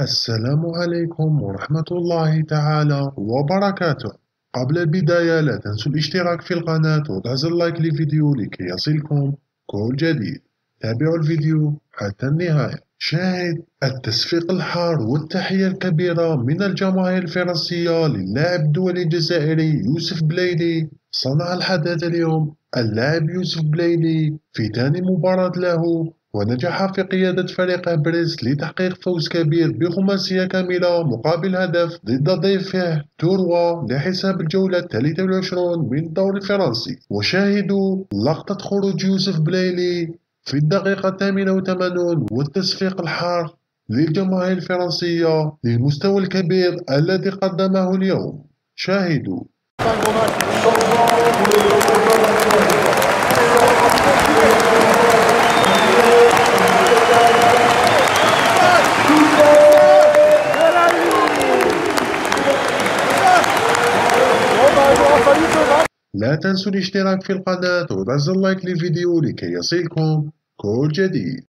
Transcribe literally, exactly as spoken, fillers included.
السلام عليكم ورحمة الله تعالى وبركاته. قبل البداية لا تنسوا الاشتراك في القناة وضغط اللايك للفيديو لكي يصلكم كل جديد. تابعوا الفيديو حتى النهاية. شاهد التصفيق الحار والتحية الكبيرة من الجماهير الفرنسية للاعب الدولي الجزائري يوسف بلايلي. صنع الحدث اليوم اللاعب يوسف بلايلي في ثاني مباراة له، ونجح في قيادة فريقه بريست لتحقيق فوز كبير بخماسية كاملة مقابل هدف ضد ضيفه توروا لحساب الجولة الثالثة والعشرون من الدوري الفرنسي. وشاهدوا لقطة خروج يوسف بلايلي في الدقيقة الثامنة والثمانون والتصفيق الحار للجماهير الفرنسية للمستوى الكبير الذي قدمه اليوم. شاهدوا. لا تنسوا الاشتراك في القناة وضغط اللايك للفيديو لكي يصلكم كل جديد.